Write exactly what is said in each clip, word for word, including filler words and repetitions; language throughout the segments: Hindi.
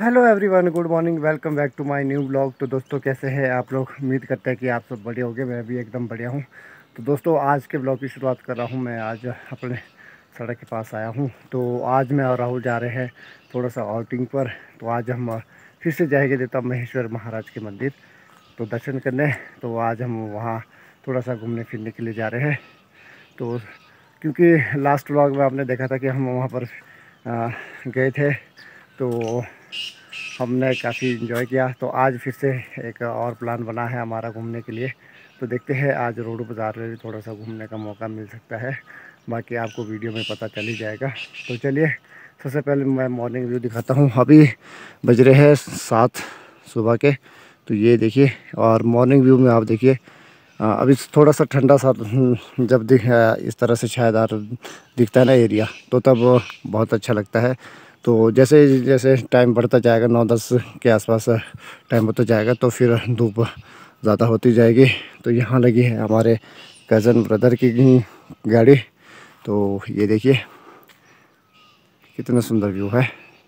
Hello everyone, good morning, welcome back to my new blog. तो दोस्तों कैसे हैं आप लोग? उम्मीद करते हैं कि आप सब बढ़िया होंगे। मैं भी एकदम बढ़िया हूं। तो दोस्तों आज के ब्लॉग की शुरुआत कर रहा हूं। मैं आज अपने सड़क के पास आया हूं। तो आज मैं और राहुल जा रहे हैं थोड़ा सा आउटिंग पर। तो आज हम फिर से जाएंगे देवता महेश्वर महाराज के मंदिर तो दर्शन करने। तो आज हम वहाँ थोड़ा सा घूमने फिरने के लिए जा रहे हैं। तो क्योंकि लास्ट व्लॉग में आपने देखा था कि हम वहाँ पर आ, गए थे, तो हमने काफ़ी इन्जॉय किया। तो आज फिर से एक और प्लान बना है हमारा घूमने के लिए। तो देखते हैं आज रोड बाज़ार में भी थोड़ा सा घूमने का मौका मिल सकता है। बाकी आपको वीडियो में पता चल ही जाएगा। तो चलिए सबसे पहले मैं मॉर्निंग व्यू दिखाता हूँ। अभी बज रहे हैं सात सुबह के। तो ये देखिए, और मॉर्निंग व्यू में आप देखिए अभी थोड़ा सा ठंडा सा जब दिख इस तरह से छायादार दिखता है ना एरिया, तो तब बहुत अच्छा लगता है। तो जैसे जैसे टाइम बढ़ता जाएगा, नौ दस के आसपास टाइम होता जाएगा, तो फिर धूप ज़्यादा होती जाएगी। तो यहाँ लगी है हमारे कज़न ब्रदर की गाड़ी। तो ये देखिए कितना सुंदर व्यू है।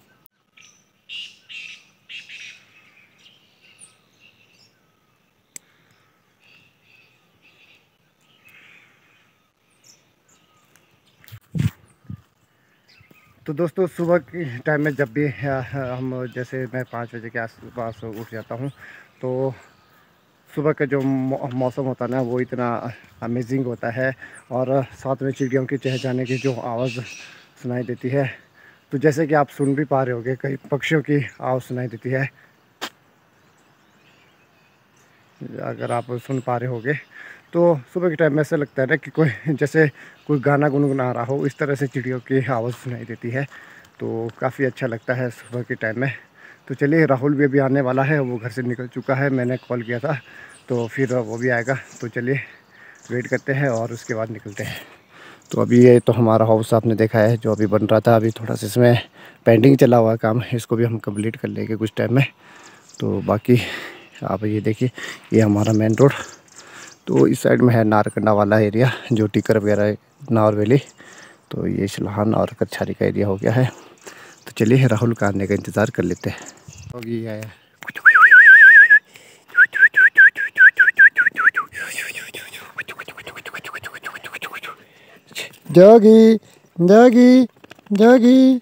तो दोस्तों सुबह के टाइम में जब भी हम, जैसे मैं पाँच बजे के आसपास उठ जाता हूँ, तो सुबह का जो मौसम होता है ना, वो इतना अमेजिंग होता है। और साथ में चिड़ियों की चहचहाने की जो आवाज़ सुनाई देती है, तो जैसे कि आप सुन भी पा रहे होंगे, कई पक्षियों की आवाज़ सुनाई देती है। अगर आप सुन पा रहे होंगे तो सुबह के टाइम में ऐसा लगता है ना कि कोई जैसे कोई गाना गुनगुना रहा हो, इस तरह से चिड़ियों की आवाज़ सुनाई देती है। तो काफ़ी अच्छा लगता है सुबह के टाइम में। तो चलिए, राहुल भी अभी आने वाला है, वो घर से निकल चुका है, मैंने कॉल किया था, तो फिर वो भी आएगा। तो चलिए वेट करते हैं और उसके बाद निकलते हैं। तो अभी ये तो हमारा हाउस आपने देखा है जो अभी बन रहा था। अभी थोड़ा सा इसमें पेंटिंग चला हुआ काम, इसको भी हम कंप्लीट कर लेंगे कुछ टाइम में। तो बाकी आप ये देखिए, ये हमारा मेन रोड। तो इस साइड में है नारकंडा वाला एरिया, जो टिकर वगैरह, नावर वैली। तो ये शलहान और कच्छारी का एरिया हो गया है। तो चलिए राहुल का आने का इंतज़ार कर लेते हैं। होगी आया जोगी जोगी जोगी।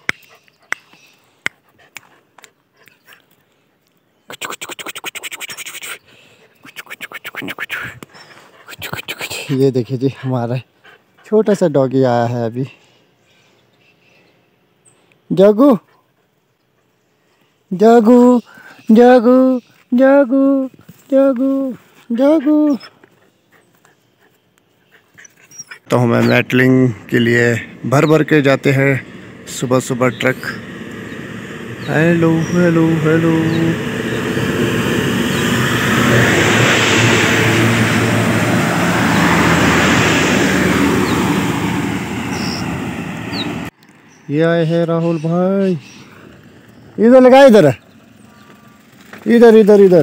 ये देखिए जी, हमारा छोटा सा डॉगी आया है अभी। जागू जागू जागू जागू जागू जागू। तो हमें मेटलिंग के लिए भर भर के जाते हैं सुबह सुबह ट्रक। Hello hello hello. ये आए हैं राहुल भाई। इधर लगा, इधर इधर इधर इधर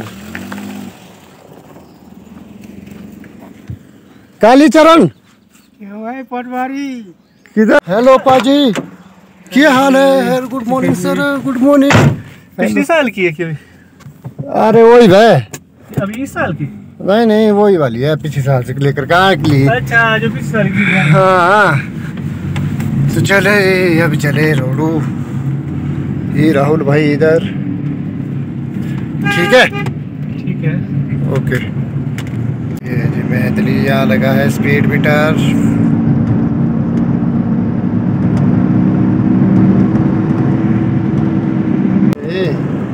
काली चरण पटवारी किधर? हेलो पाजी, क्या हाल है? Good morning sir, good morning. पिछले साल की है क्या? अरे वही है अभी इस साल की? नहीं नहीं, वही वाली है, पिछले साल से लेकर कहाँ के लिए। अच्छा, जो पिछले साल की है। हाँ हाँ। तो चले अब चले रोडू। ये राहुल भाई इधर, ठीक है ठीक है ओके। ये जी मेहदलिया लगा है स्पीड मीटर। ये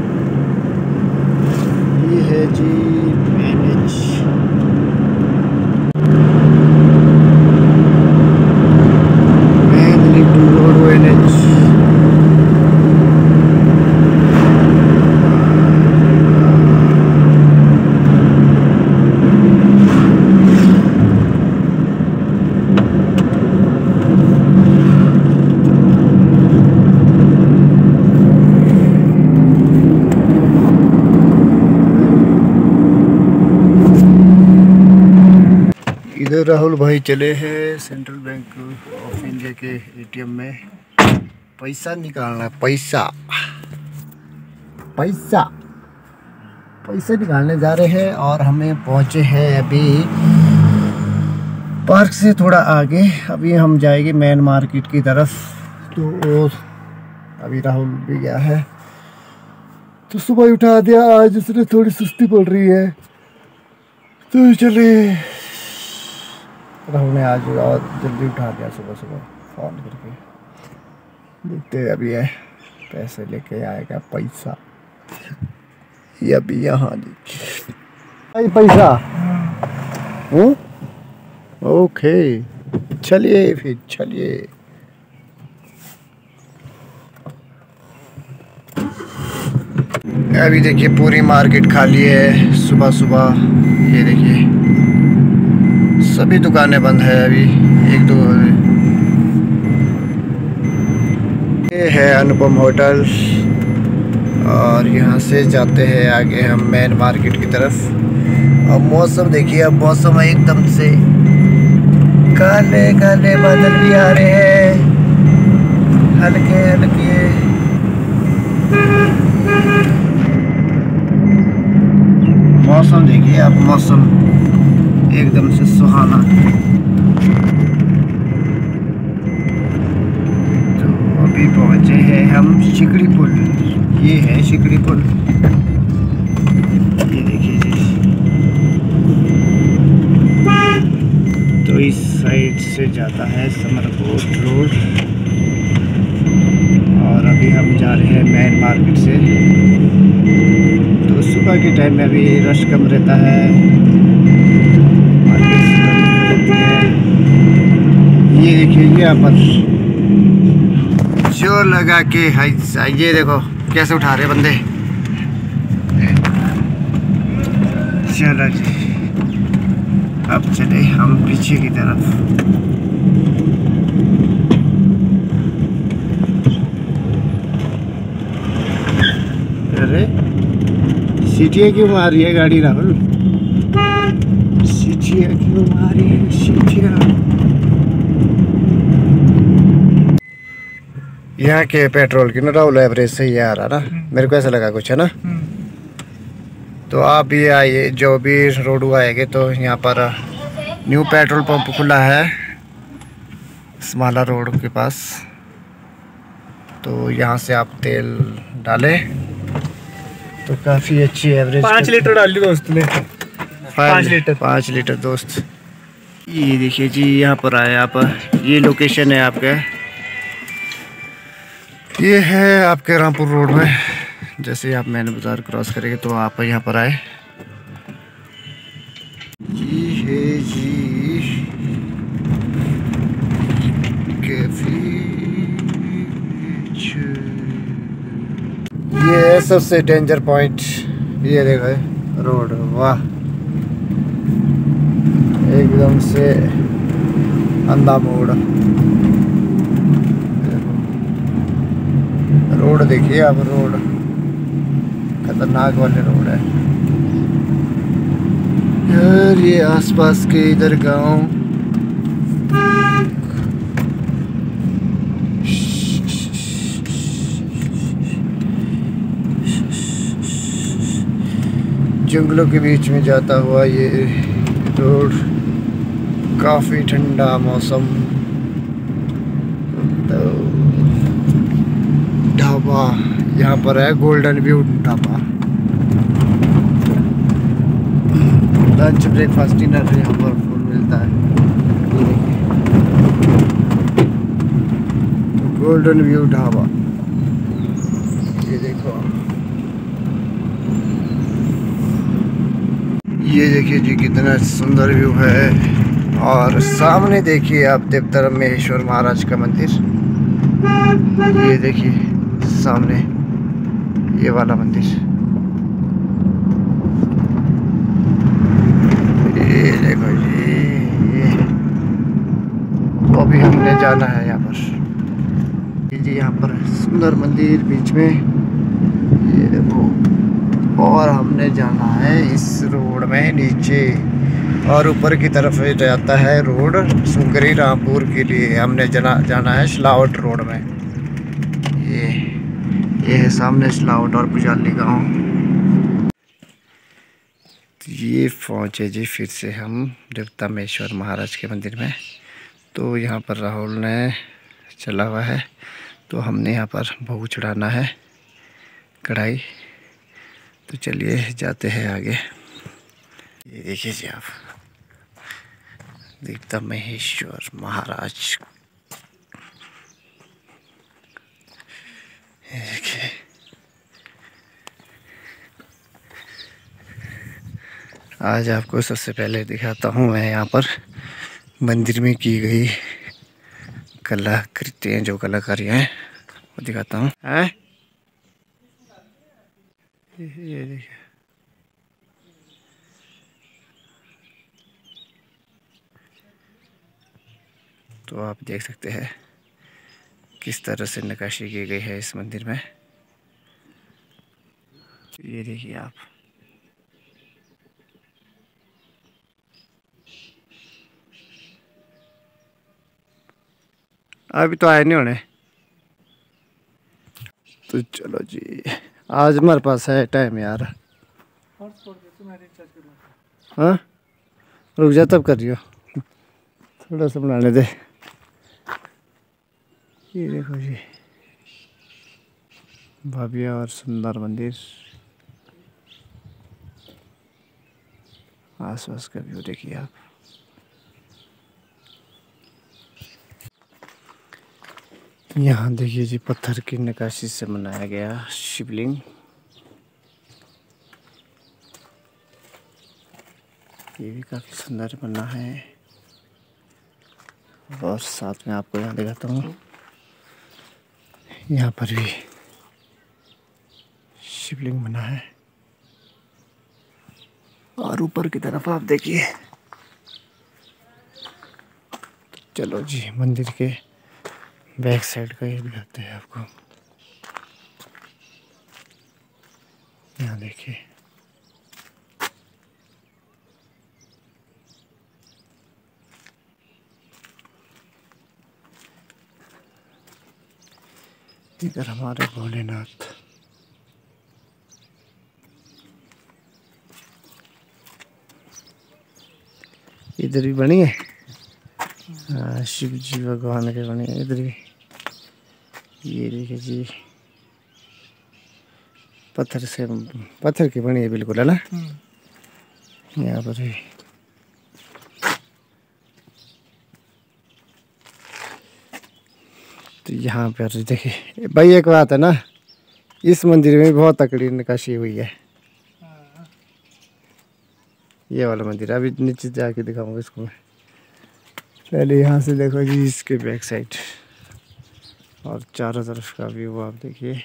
है जी मैनेज। मेहदली टू रोड एनएच। इधर राहुल भाई चले हैं सेंट्रल बैंक ऑफ इंडिया के एटीएम में पैसा निकालना। पैसा पैसा पैसे निकालने जा रहे हैं। और हमें पहुंचे हैं अभी पार्क से थोड़ा आगे। अभी हम जाएंगे मेन मार्केट की तरफ। तो अभी राहुल भी गया है, तो सुबह उठा दिया, आज उसने थोड़ी सुस्ती पड़ रही है तो चले। राहुल ने आज और जल्दी उठा दिया सुबह सुबह फ़ोन करके। देखते अभी है पैसे लेके आएगा पैसा। ये अभी यहाँ देखिए पैसा। हूँ ओके चलिए फिर चलिए। अभी देखिए पूरी मार्केट खाली है सुबह सुबह। ये देखिए सभी दुकानें बंद है अभी, एक दो। ये है अनुपम होटल और यहाँ से जाते हैं आगे हम मेन मार्केट की तरफ। और मौसम देखिए, अब मौसम एकदम से काले काले बादल भी आ रहे हैं, हल्के हल्के। मौसम देखिए अब, मौसम एकदम से सुहाना। तो अभी पहुंचे हैं हम शिकड़ी पुल। ये है शिकड़ी पुल, ये देखिए जी। तो इस साइड से जाता है समरकोट रोड। और अभी हम जा रहे हैं मेन मार्केट से। तो सुबह के टाइम में अभी रश कम रहता है, मार्केट रहती है। ये देखिए यहाँ पर जोर लगा के है, ये देखो कैसे उठा रहे बंदे। चलो जी अब चले हम पीछे की तरफ। अरे सीटियाँ क्यों मार रही है गाड़ी राहुल? सीटियाँ क्यों मार रही है सीटियाँ? यहाँ के पेट्रोल की ना राहुल एवरेज सही आ रहा ना, मेरे को ऐसा लगा कुछ है ना। तो आप भी आइए, जो भी रोड आएंगे तो यहाँ पर न्यू पेट्रोल पंप खुला है स्माला रोड के पास। तो यहाँ से आप तेल डालें तो काफ़ी अच्छी एवरेज। पाँच लीटर डाल ली दोस्त ने, पाँच लीटर पाँच लीटर दोस्त। ये देखिए जी यहाँ पर आए आप, ये लोकेशन है आपका, ये है आपके रामपुर रोड में। जैसे आप मैन बाज़ार क्रॉस करेंगे तो आप यहाँ पर आए। ये है जी कैफे। ये है सबसे डेंजर पॉइंट। ये देखो रोड, वाह एकदम से अंधा मोड़। रोड देखिए अब, रोड खतरनाक वाले रोड है यार। ये आसपास के इधर गांव जंगलों के बीच में जाता हुआ ये रोड। काफ़ी ठंडा मौसम। तो ढाबा यहाँ पर है, golden view dhaba. Lunch breakfast dinner यहाँ पर फूड मिलता है। ये देखिए गोल्डन व्यू ढाबा। ये देखो, ये देखिए जी कितना सुंदर व्यू है। और सामने देखिए आप देवधर्म महेश्वर महाराज का मंदिर। ये देखिए सामने ये वाला मंदिर। ये देखो जी, ये तो अभी हमने जाना है यहाँ पर। जी यहाँ पर सुंदर मंदिर बीच में, ये देखो। और हमने जाना है इस रोड में नीचे, और ऊपर की तरफ जाता है रोड सुंगरी रामपुर के लिए। हमने जाना जाना है सिलावट रोड में। ये ये है सामने स्लाउट और पुजाली गाँव। ये पहुँचे जी फिर से हम देवतामेश्वर महाराज के मंदिर में। तो यहाँ पर राहुल ने चला हुआ है, तो हमने यहाँ पर भोग चढ़ाना है, कढ़ाई। तो चलिए जाते हैं आगे। ये देखिए जी आप, देवतामेश्वर महाराज। ये देखिए, आज आपको सबसे पहले दिखाता हूँ मैं यहाँ पर मंदिर में की गई कलाकृतियाँ, जो कलाकारियाँ हैं वो दिखाता हूँ। है ये देखिए, तो आप देख सकते हैं किस तरह से नक्काशी की गई है इस मंदिर में। ये देखिए आप, अभी तो आए नहीं होने। तो चलो जी, आज हमारे पास है टाइम यार। हाँ रुक जा, तब कर रही हो, थोड़ा सा बनाने दे। ये देखो जी, भव्य और सुंदर मंदिर। आसपास का व्यू देखिए आप। यहाँ देखिए जी, पत्थर की नक्काशी से बनाया गया शिवलिंग। ये भी काफ़ी सुंदर बना है। और साथ में आपको यहाँ दिखाता हूँ, यहाँ पर भी शिवलिंग बना है। और ऊपर की तरफ आप देखिए। चलो जी, मंदिर के बैक साइड का ये दिखाते हैं आपको। यहाँ देखिए, इधर हमारे भोलेनाथ। इधर भी बनी है, हाँ शिव जी भगवान के बनी है इधर भी। ये देखिए जी, पत्थर से, पत्थर की बनी है बिल्कुल, है ना। यहाँ पर भी तो यहाँ पर देखिए भाई, एक बात है ना, इस मंदिर में बहुत तकड़ी नक्काशी हुई है। ये वाला मंदिर, अभी नीचे जाके दिखाऊंगा इसको मैं। पहले यहाँ से देखो जी, इसके बैक साइड और चारों तरफ का व्यू आप देखिए।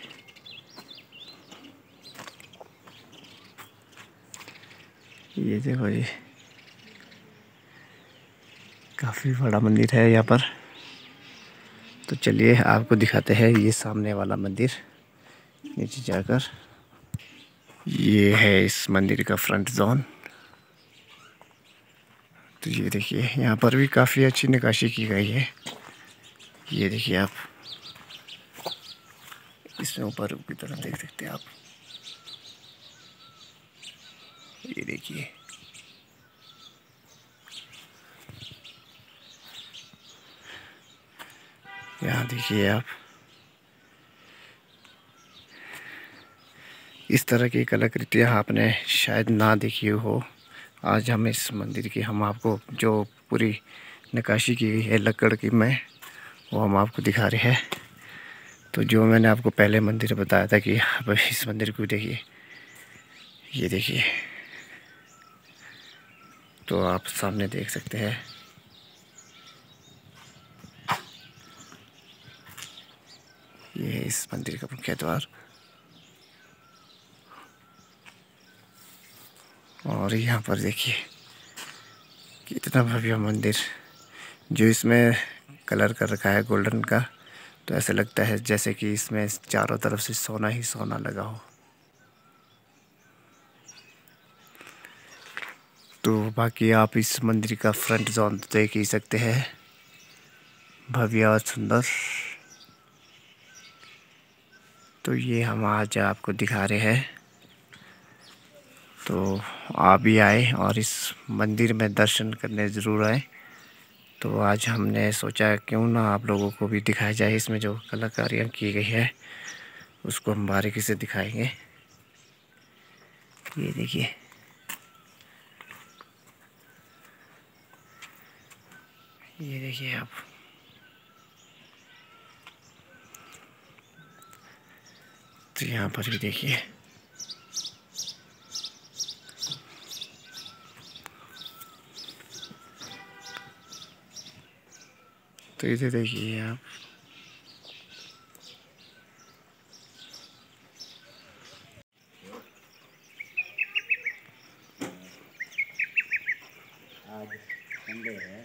ये देखो जी, काफ़ी बड़ा मंदिर है यहाँ पर। तो चलिए आपको दिखाते हैं ये सामने वाला मंदिर, नीचे जाकर। ये है इस मंदिर का फ्रंट जोन। तो ये देखिए, यहाँ पर भी काफ़ी अच्छी नक्काशी की गई है। ये देखिए आप, इसमें ऊपर की तरफ देख सकते हैं आप। ये देखिए, यहाँ देखिए आप, इस तरह की कलाकृतियाँ आपने शायद ना देखी हो। आज हम इस मंदिर की, हम आपको जो पूरी नक्काशी की गई है लकड़ की में, वो हम आपको दिखा रहे हैं। तो जो मैंने आपको पहले मंदिर बताया था कि अब इस मंदिर को देखिए, ये देखिए, तो आप सामने देख सकते हैं। ये है इस मंदिर का मुख्य द्वार। और यहाँ पर देखिए कितना भव्य मंदिर, जो इसमें कलर कर रखा है गोल्डन का। तो ऐसा लगता है जैसे कि इसमें चारों तरफ से सोना ही सोना लगा हो। तो बाकी आप इस मंदिर का फ्रंट जोन देख ही सकते हैं, भव्य और सुंदर। तो ये हम आज आपको दिखा रहे हैं। तो आप भी आए और इस मंदिर में दर्शन करने ज़रूर आए। तो आज हमने सोचा क्यों ना आप लोगों को भी दिखाया जाए, इसमें जो कलाकारियाँ की गई है उसको हम बारीकी से दिखाएंगे। ये देखिए, ये देखिए आप, तो यहाँ पर भी देखिए, तो इधर देखिए आप, आज संडे है,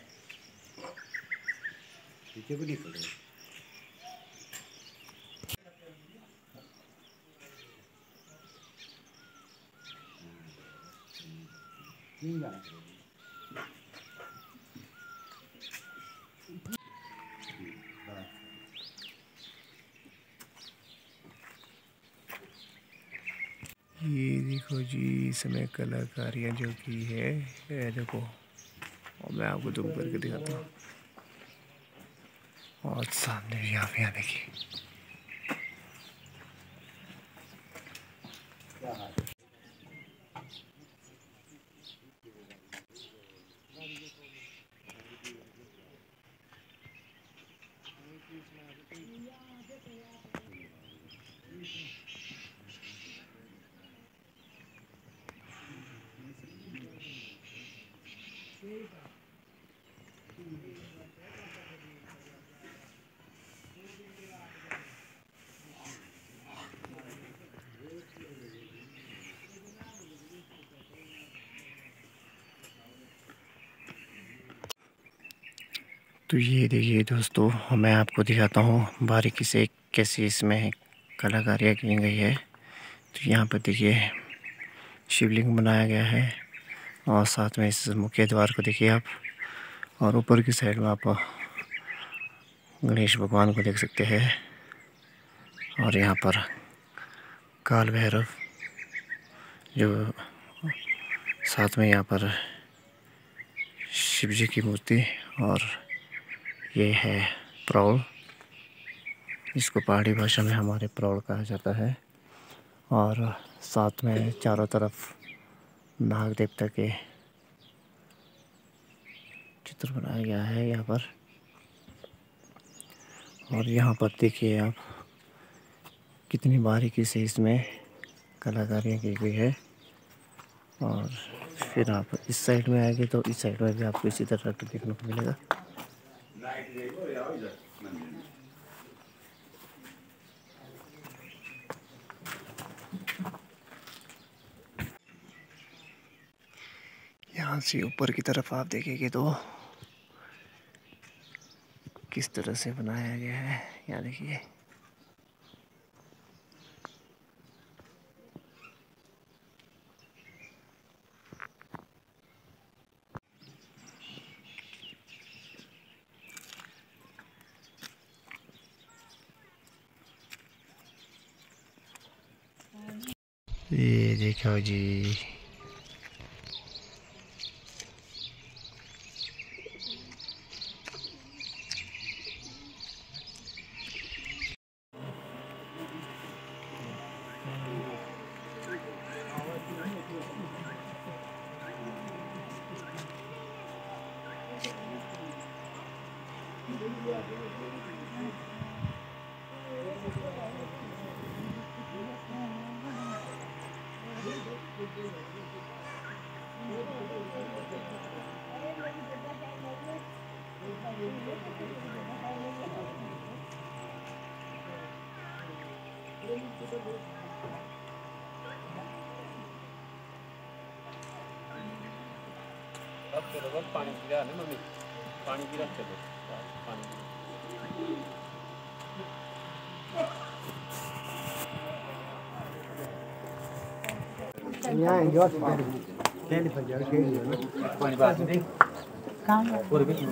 पीछे भी नहीं पड़े। ये देखो जी, इसमें कलाकारियाँ जो की है, ये देखो, और मैं आपको जूम करके दिखाता हूँ। और सामने भी आप यहाँ देखिए, तो ये देखिए दोस्तों, मैं आपको दिखाता हूँ बारीकी से कैसी इसमें कलाकारियाँ की गई है। तो यहाँ पर देखिए शिवलिंग बनाया गया है, और साथ में इस मुख्य द्वार को देखिए आप, और ऊपर की साइड में आप गणेश भगवान को देख सकते हैं। और यहाँ पर काल भैरव, जो साथ में यहाँ पर शिव जी की मूर्ति, और ये है प्रौढ़, इसको पहाड़ी भाषा में हमारे प्रौढ़ कहा जाता है। और साथ में चारों तरफ नाग देवता के चित्र बनाया गया है यहाँ पर। और यहाँ पर देखिए आप, कितनी बारीकी से इसमें कलाकारियाँ की गई है। और फिर आप इस साइड में आएंगे तो इस साइड में भी आपको इसी तरह का देखने को मिलेगा। यहाँ से ऊपर की तरफ आप देखेंगे तो किस तरह से बनाया गया है, यहाँ देखिए। ये देखो जी, पानी पी रहा है मम्मी, पानी पी रखे दो पानी। यहाँ जो खेल पर जाओ, खेल पानी बात नहीं काम और भी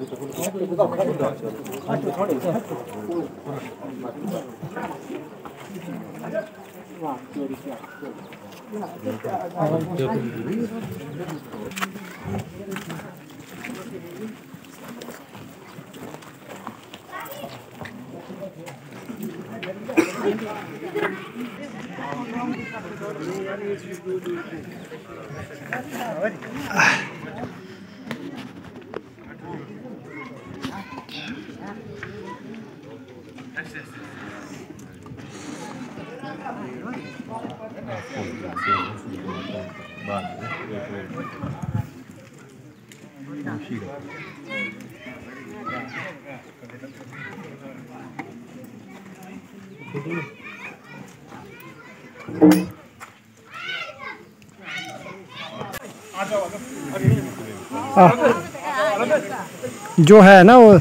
थोड़े जो है ना वो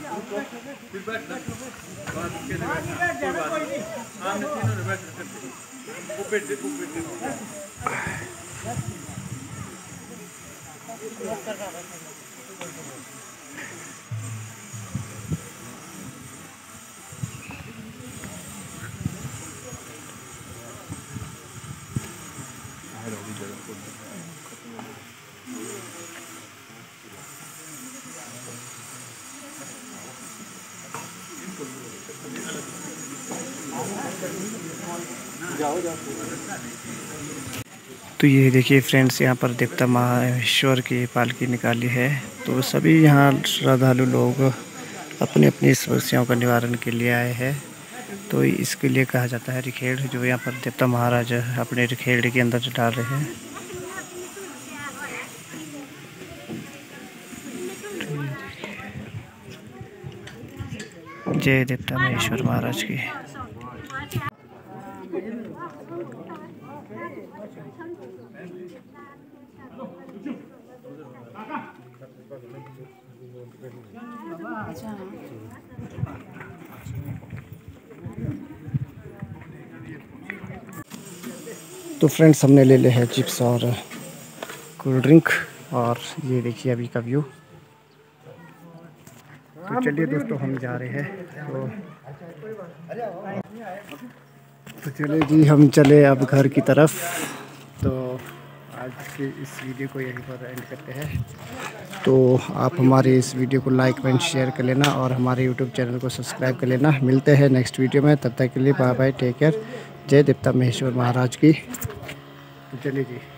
तो ये देखिए फ्रेंड्स, यहाँ पर देवता महेश्वर की पालकी निकाली है। तो सभी यहाँ श्रद्धालु लोग अपनी अपनी समस्याओं का निवारण के लिए आए हैं। तो इसके लिए कहा जाता है रिखेड़, जो यहाँ पर देवता महाराज अपने रिखेड़ के अंदर डाल रहे हैं। जय देवता महेश्वर महाराज की। तो फ्रेंड्स, हमने ले ले है चिप्स और कोल्ड ड्रिंक, और ये देखिए अभी का व्यू। तो चलिए दोस्तों, हम जा रहे हैं। तो, तो चलिए जी, हम चले अब घर की तरफ। तो आज की इस वीडियो को यहीं पर एंड करते हैं। तो आप हमारे इस वीडियो को लाइक एंड शेयर कर लेना, और हमारे यूट्यूब चैनल को सब्सक्राइब कर लेना। मिलते हैं नेक्स्ट वीडियो में, तब तक के लिए बाय बाय, टेक केयर। जय देवता महेश्वर महाराज की। तो चलिए जी।